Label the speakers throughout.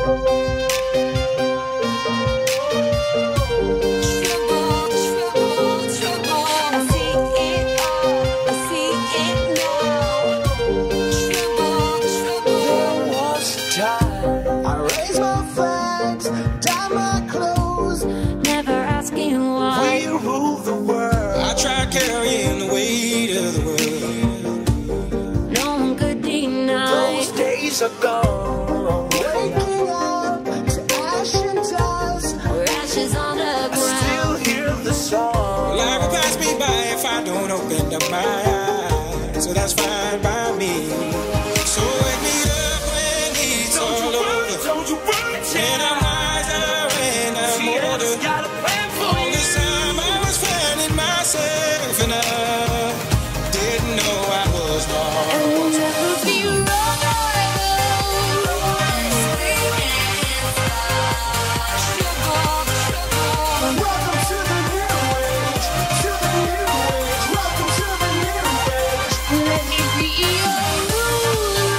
Speaker 1: Carrying the weight of the world. No one could deny those days are gone. Waking up to ash and dust, we're ashes on the ground. I still hear the song. Life will pass me by if I don't open up my eyes, so that's fine by me. So wake me up when it's all over. Don't you worry, and I'm wiser and I'm older. All this time I was finding myself. Didn't know I was lost. And we'll never be wrong. Welcome to the new age, to the new age. Welcome to the new age. Let me be your ruler.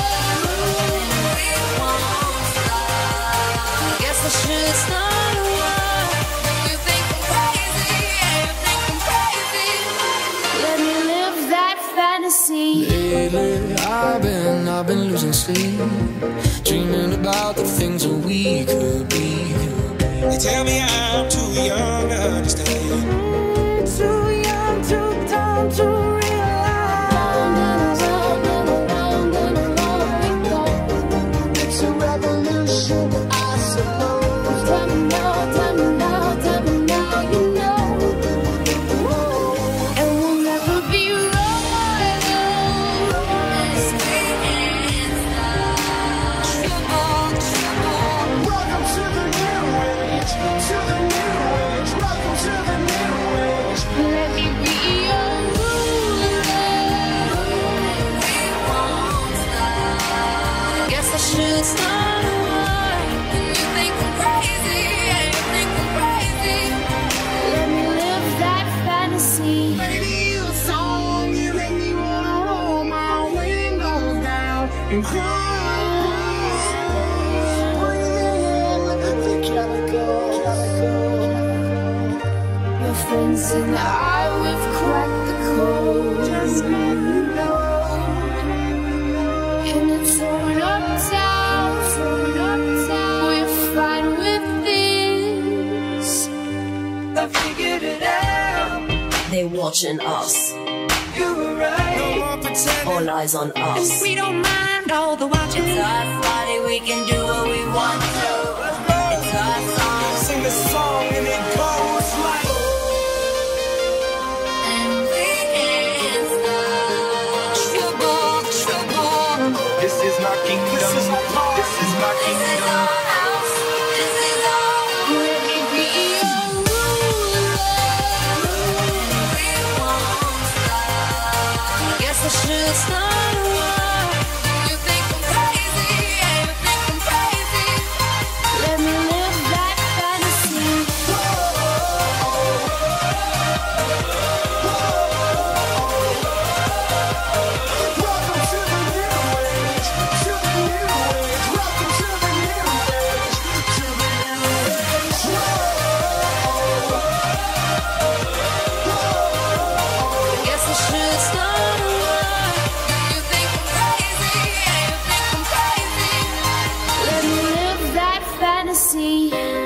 Speaker 1: We won't stop. Guess I should start a war. You think I'm crazy, yeah, you think I'm crazy. Let me live that fantasy. Lately, I've been losing sleep, dreaming about the things that we could be. They tell me I'm too young to understand. Too young, too dumb to realize. It's a revolution, I suppose. Tell me now, tell me now, tell me now, you know. And we'll never be wrong. Welcome to the new age, to the new age. Welcome to the new age. Let me be your ruler. We won't stop. Guess I should start a war. You think I'm crazy, yeah, you think I'm crazy. Let me live that fantasy. Baby, you a song, you make me wanna roll my windows down and cry. Your friends said that I would crack the code. Just let me know. And it's throwing up town, we're fine with this. I figured it out.
Speaker 2: They watching us.
Speaker 1: You were right. No more pretending.
Speaker 2: All eyes on us.
Speaker 3: We don't mind all the watching.
Speaker 2: It's our party, we can do what we want to. It's our song.
Speaker 1: Sing the song and it goes like.
Speaker 2: And we can't stop.
Speaker 3: Trouble, trouble.
Speaker 1: This is my kingdom. This is my part. This is my
Speaker 2: This is
Speaker 1: kingdom.
Speaker 2: our house. This is our.
Speaker 3: Let me be your ruler.
Speaker 2: We won't stop.
Speaker 3: Guess I should start a war.
Speaker 2: You think I'm crazy, yeah, you think I'm crazy.
Speaker 3: Let me live that fantasy.
Speaker 1: Welcome to the new age, to the new age. Welcome to the new age, to the new age.
Speaker 3: Guess I should start a war.
Speaker 2: You think I'm crazy, yeah, you think I'm crazy.
Speaker 3: Let me live that fantasy.